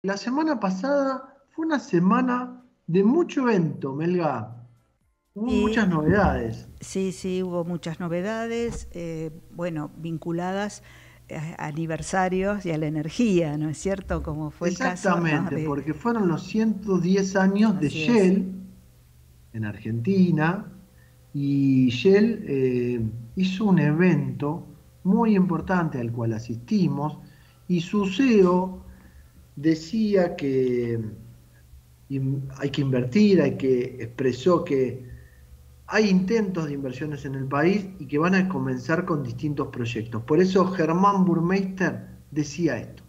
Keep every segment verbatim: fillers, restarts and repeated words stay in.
La semana pasada fue una semana de mucho evento, Melga. Hubo Y muchas novedades. sí, sí, hubo muchas novedades, eh, bueno, vinculadas a aniversarios y a la energía, ¿no es cierto? Como fue el caso, ¿no? Exactamente, De, porque fueron los ciento diez años de así es. Shell en Argentina y Shell eh, hizo un evento muy importante al cual asistimos y su C E O decía que in- hay que invertir, hay que expresó que hay intentos de inversiones en el país y que van a comenzar con distintos proyectos. Por eso Germán Burmeister decía esto.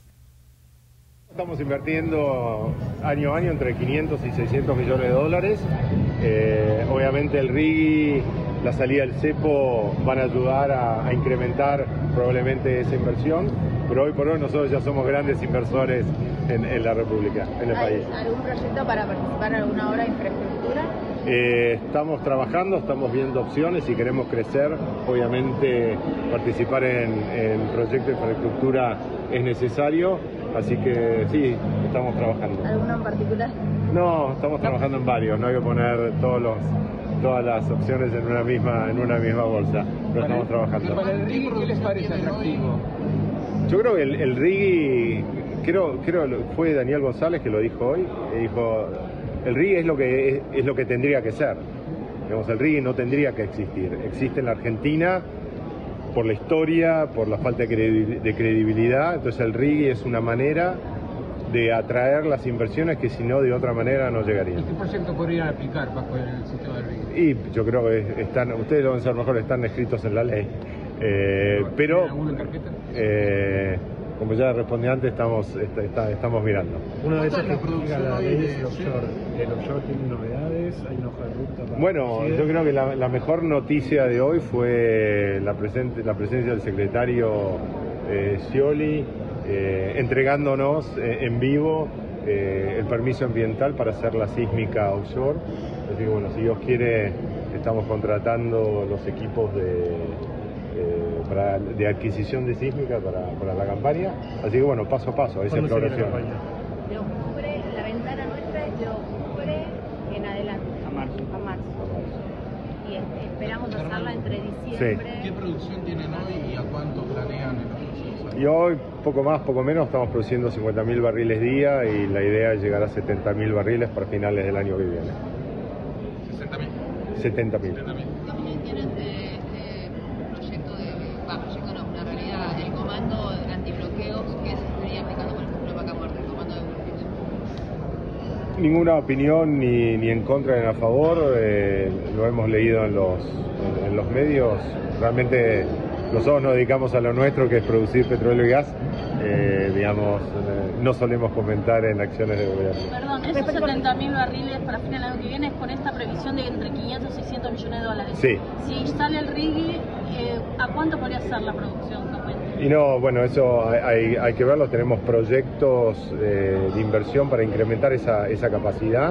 Estamos invirtiendo año a año entre quinientos y seiscientos millones de dólares. Eh, obviamente el R I G I, la salida del cepo van a ayudar a, a incrementar probablemente esa inversión, pero hoy por hoy nosotros ya somos grandes inversores en, en la República, en el ¿Hay país. algún proyecto para participar en alguna obra de infraestructura? Eh, estamos trabajando, estamos viendo opciones y queremos crecer. Obviamente participar en, en proyectos de infraestructura es necesario, así que sí, estamos trabajando. ¿Alguno en particular? No, estamos trabajando en varios, no hay que poner todos los, todas las opciones en una misma, en una misma bolsa, pero Para estamos el- trabajando. Para el R I G I, ¿qué les parece atractivo? Yo creo que el, el R I G I, creo, creo fue Daniel González que lo dijo hoy, que dijo, el R I G I es lo que, es, es lo que tendría que ser. Digamos, el R I G I no tendría que existir. Existe en la Argentina por la historia, por la falta de credi- de credibilidad, entonces el R I G I es una manera de atraer las inversiones que si no de otra manera no llegarían. ¿Y qué proyecto podrían aplicar bajo el sistema del R I G I? Y yo creo que están, ustedes lo van a saber mejor, están escritos en la ley. Eh, pero, ¿Tienen alguno en carpeta? eh, como ya respondí antes, estamos, está- está- estamos mirando. Una de esas ¿Cuánto es la que producción explica la hoy ley de es el offshore. El offshore tiene novedades, hay una hoja de ruta. para Bueno, que yo creo que la, la mejor noticia de hoy fue la, presente, la presencia del secretario eh, Scioli eh, entregándonos eh, en vivo eh, el permiso ambiental para hacer la sísmica offshore. Así que bueno, si Dios quiere, estamos contratando los equipos de, eh, para- de adquisición de sísmica para, para la campaña. Así que bueno, paso a paso, esa ¿Cuándo sería la exploración. campaña? De octubre, la ventana nuestra es de octubre en adelante. A marzo. A marzo. Y este, esperamos hacerla entre diciembre. ¿Qué producción tienen hoy y a cuánto planean en los próximos años? Y hoy, poco más, poco menos, estamos produciendo cincuenta mil barriles día y la idea es llegar a setenta mil barriles para finales del año que viene. sesenta mil. setenta mil. setenta mil. ¿Qué opinión tienen de este proyecto de, va, proyecto no, una realidad, del comando de antibloqueos que se estaría aplicando, por ejemplo, en Vaca Muerta, el comando de bloqueos? Ninguna opinión ni, ni en contra ni a favor, eh, lo hemos leído en los, en, en los medios. Realmente nosotros nos dedicamos a lo nuestro, que es producir petróleo y gas. Eh, digamos, eh, no solemos comentar en acciones de gobierno. Perdón, esos setenta mil barriles para fin del año que viene es con esta previsión de entre quinientos y seiscientos millones de dólares. Sí. Si sale el R I G I, eh, ¿a cuánto podría ser la producción? Que cuente? Y no, bueno, eso hay, hay- hay que verlo, tenemos proyectos eh, de inversión para incrementar esa, esa capacidad.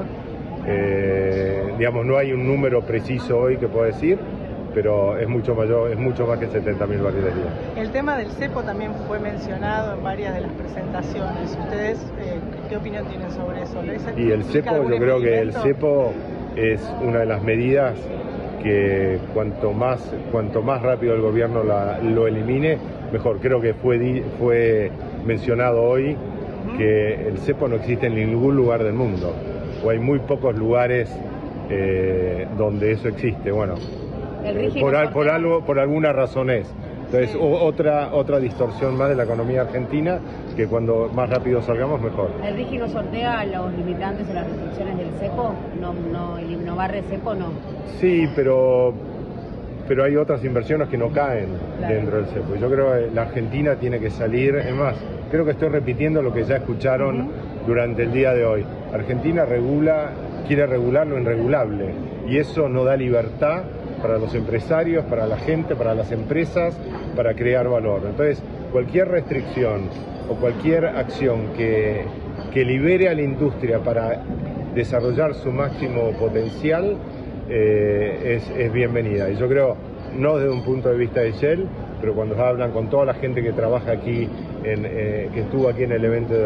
Eh, digamos, no hay un número preciso hoy que puedo decir, pero es mucho mayor, es mucho más que setenta mil barriles día. El tema del cepo también fue mencionado en varias de las presentaciones. ¿Ustedes eh, qué opinión tienen sobre eso? ¿Les Y el implica cepo, algún yo creo que el impedimento? cepo es una de las medidas que cuanto más, cuanto más rápido el gobierno la- lo elimine, mejor. Creo que fue, di- fue mencionado hoy que el cepo no existe en ningún lugar del mundo, o hay muy pocos lugares eh, donde eso existe. Bueno, El R I G I por, no al- por sortea- algo, por alguna razón es. Entonces, Sí. o- otra, otra distorsión más de la economía argentina, que cuando más rápido salgamos, mejor. ¿El R I G I no sortea los limitantes o las restricciones del cepo? ¿No, no, el- no barre cepo? No. Sí, pero, pero hay otras inversiones que no caen Claro. dentro del cepo. Yo creo que la Argentina tiene que salir, es más, creo que estoy repitiendo lo que ya escucharon durante el día de hoy. Argentina regula, quiere regular lo irregulable y eso no da libertad para los empresarios, para la gente, para las empresas, para crear valor. Entonces, cualquier restricción o cualquier acción que, que libere a la industria para desarrollar su máximo potencial eh, es, es bienvenida. Y yo creo, no desde un punto de vista de Shell, pero cuando hablan con toda la gente que trabaja aquí, en, eh, que estuvo aquí en el evento de hoy,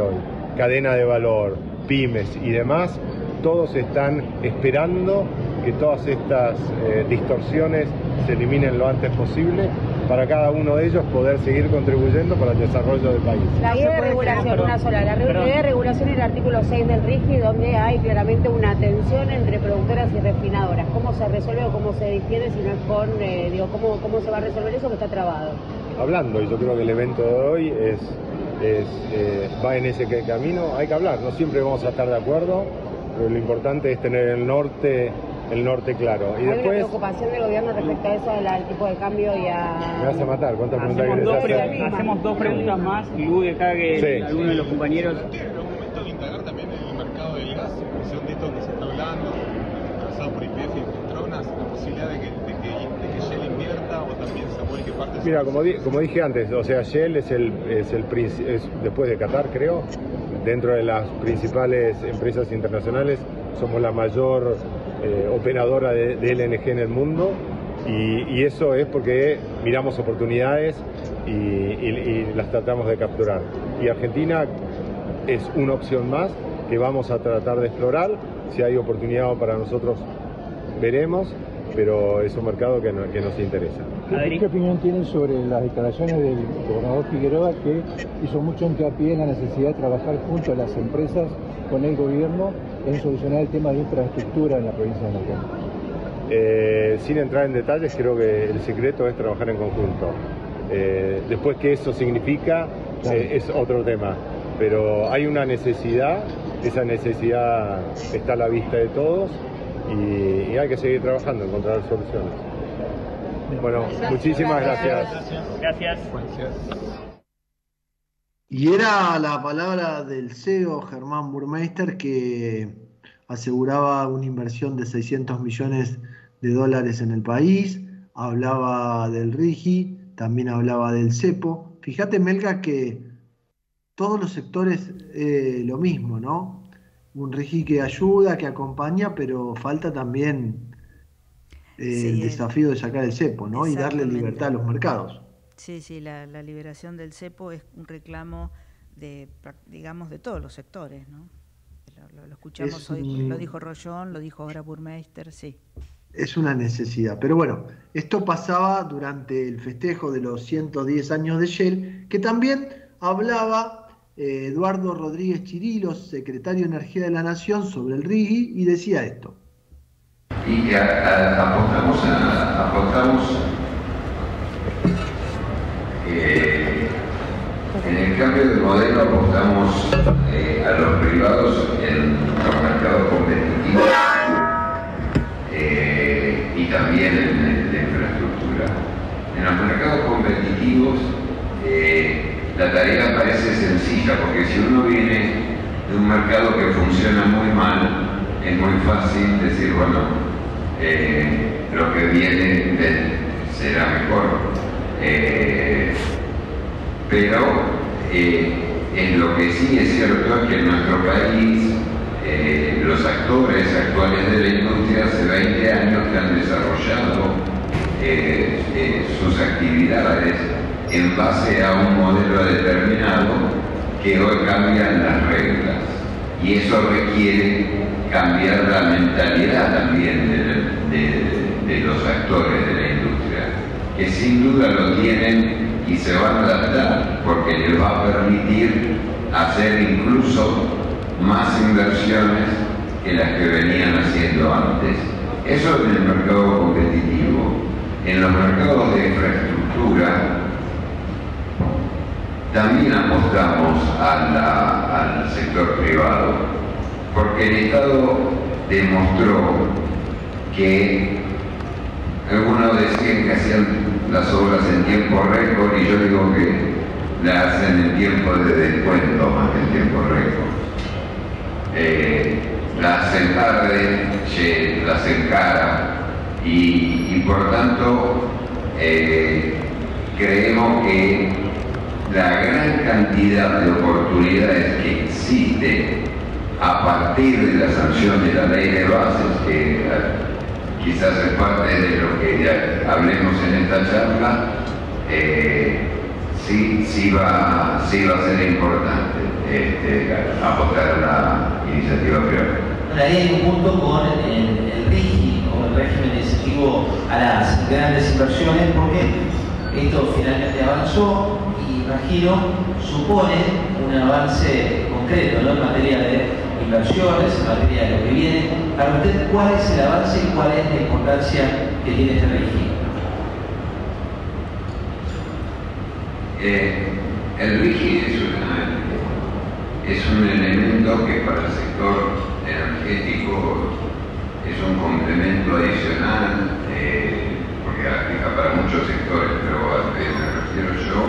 cadena de valor, pymes y demás, todos están esperando que todas estas eh, distorsiones se eliminen lo antes posible para cada uno de ellos poder seguir contribuyendo para el desarrollo del país. La idea de regulación, una sola, la idea de regulación es el artículo seis del RIGI, donde hay claramente una tensión entre productoras y refinadoras. ¿Cómo se resuelve o cómo se difiere, si no es con, eh, digo, cómo, cómo se va a resolver eso que está trabado? Hablando, y yo creo que el evento de hoy es, es, eh, va en ese camino. Hay que hablar, no siempre vamos a estar de acuerdo, pero lo importante es tener el norte el norte claro. Y ¿Hay después, una preocupación del gobierno respecto a eso, al tipo de cambio y a...? Me vas a matar, ¿cuántas preguntas hacemos, dos, hacer? hacemos dos preguntas más y luego dejar que sí. alguno de los compañeros... ¿En algún momento de indagar también el mercado del gas, en función de esto que se está hablando, atravesado por I P F y Petronas, la posibilidad de que, de que, de que Shell invierta o también se vuelque parte de... Mira, como, di, como dije antes, o sea, Shell es el, es el es, después de Qatar, creo, dentro de las principales empresas internacionales, somos la mayor eh, operadora de, de L N G en el mundo, y, y eso es porque miramos oportunidades y, y, y las tratamos de capturar. Y Argentina es una opción más que vamos a tratar de explorar. Si hay oportunidad para nosotros, veremos, pero es un mercado que, no, que nos interesa. ¿Qué, ¿Qué opinión tienen sobre las declaraciones del gobernador Figueroa, que hizo mucho hincapié en la necesidad de trabajar junto a las empresas con el gobierno en solucionar el tema de infraestructura en la provincia de Neuquén? Eh, sin entrar en detalles, creo que el secreto es trabajar en conjunto. Eh, después, qué eso significa, claro. eh, es otro tema, pero hay una necesidad, esa necesidad está a la vista de todos, y, y hay que seguir trabajando, encontrar soluciones. Bueno, muchísimas gracias. Gracias. Gracias. Y era la palabra del C E O Germán Burmeister, que aseguraba una inversión de seiscientos millones de dólares en el país, hablaba del RIGI, también hablaba del cepo. Fíjate, Melga, que todos los sectores eh, lo mismo, ¿no? Un RIGI que ayuda, que acompaña, pero falta también eh, sí, el desafío de sacar el cepo, ¿no? Y darle libertad a los mercados. Sí, sí, la, la liberación del cepo es un reclamo de, digamos, de todos los sectores, ¿no? Lo, lo escuchamos es hoy, un, lo dijo Rollón, lo dijo ahora Burmeister, sí. Es una necesidad. Pero bueno, esto pasaba durante el festejo de los ciento diez años de Shell, que también hablaba eh, Eduardo Rodríguez Chirilo, secretario de Energía de la Nación, sobre el RIGI, y decía esto. Y que apostamos, a, apostamos eh, en el cambio de modelo, apostamos eh, a los privados en los mercados competitivos eh, y también en, en la infraestructura. En los mercados competitivos eh, la tarea parece sencilla, porque si uno viene de un mercado que funciona muy mal, es muy fácil decir, bueno, eh, lo que viene de, será mejor. Eh, pero eh, en lo que sí es cierto es que en nuestro país eh, los actores actuales de la industria hace veinte años que han desarrollado eh, eh, sus actividades en base a un modelo determinado que hoy cambian las reglas, y eso requiere cambiar la mentalidad también de, de, de los actores de la industria, que sin duda lo tienen y se van a adaptar, porque les va a permitir hacer incluso más inversiones que las que venían haciendo antes. Eso en el mercado competitivo. En los mercados de infraestructura también apostamos a la, al sector privado, porque el Estado demostró que algunos decían que hacían las obras en tiempo récord, y yo digo que la hacen en tiempo de descuento más que en tiempo récord. Eh, la hacen tarde, la hacen cara, y, y por tanto eh, creemos que la gran cantidad de oportunidades que existe a partir de la sanción de la ley de bases, que uh, quizás es parte de lo que ya hablemos en esta charla, eh, sí, sí, va, sí va a ser importante. este, apostar a una iniciativa privada. Bueno, ahí hay un punto con el, el RIGI, o el régimen incentivo a las grandes inversiones, porque esto finalmente avanzó y imagino supone un avance concreto, ¿no?, en materia de inversiones, en materia de lo que viene. Para usted, ¿cuál es el avance y cuál es la importancia que tiene este RIGI? Eh, el RIGI es, una, es un elemento que para el sector energético es un complemento adicional, eh, porque aplica para muchos sectores, pero a lo que me refiero yo,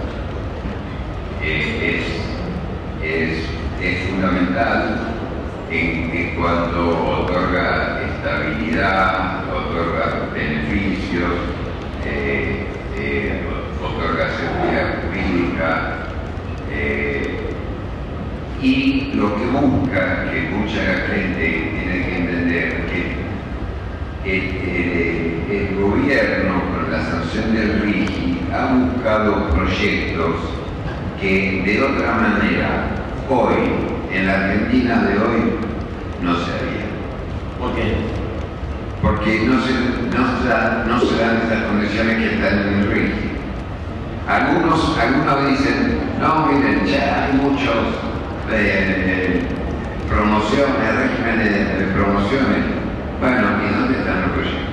eh, es, es, es fundamental en que cuando otorga estabilidad, otorga beneficios, eh, eh, otorga seguridad jurídica, eh, y lo que busca, que mucha gente tiene que entender, que el, el, el gobierno con la sanción del RIGI ha buscado proyectos que de otra manera hoy, en la Argentina de hoy, no se harían. ¿Por qué? Porque no se, no se, dan, no se dan esas condiciones que están en el RIGI. Algunos, algunos dicen, no, miren, ya hay muchos eh, promociones, regímenes de, de promociones. Bueno, ¿y dónde están los proyectos?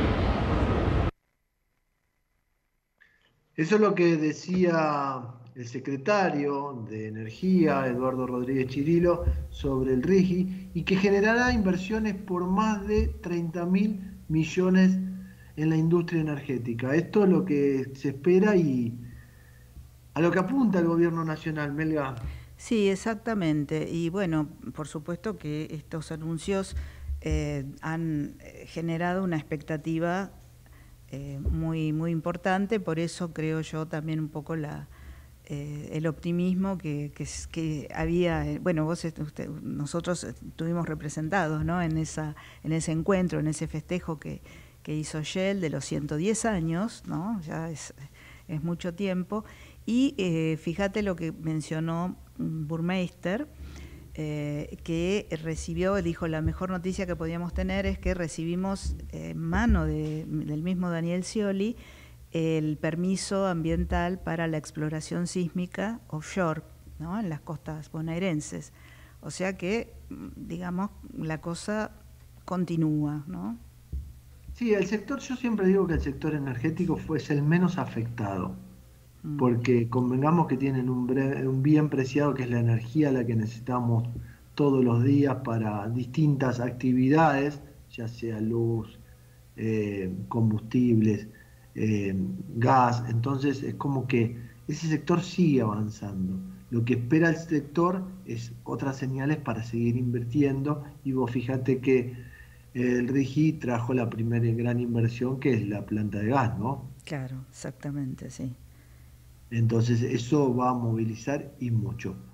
Eso es lo que decía el secretario de Energía, Eduardo Rodríguez Chirilo, sobre el RIGI, y que generará inversiones por más de treinta mil millones en la industria energética. Esto es lo que se espera y a lo que apunta el gobierno nacional, Melga. Sí, exactamente. Y bueno, por supuesto que estos anuncios eh, han generado una expectativa eh, muy, muy importante, por eso creo yo también un poco la... Eh, el optimismo que, que, que había, bueno, vos, usted, nosotros estuvimos representados, ¿no?, en, esa, en ese encuentro, en ese festejo que, que hizo Shell de los ciento diez años, ¿no?, ya es, es mucho tiempo, y eh, fíjate lo que mencionó Burmeister, eh, que recibió, dijo, la mejor noticia que podíamos tener es que recibimos en eh, mano de, del mismo Daniel Scioli el permiso ambiental para la exploración sísmica offshore, ¿no?, en las costas bonaerenses. O sea que, digamos, la cosa continúa, ¿no? Sí, el sector, yo siempre digo que el sector energético fue el menos afectado, mm. porque convengamos que tienen un, bre, un bien preciado que es la energía, la que necesitamos todos los días para distintas actividades, ya sea luz, eh, combustibles, Eh, gas. Entonces es como que ese sector sigue avanzando. Lo que espera el sector es otras señales para seguir invirtiendo, y vos fíjate que el RIGI trajo la primera gran inversión, que es la planta de gas, ¿no? Claro, exactamente, sí. Entonces eso va a movilizar y mucho.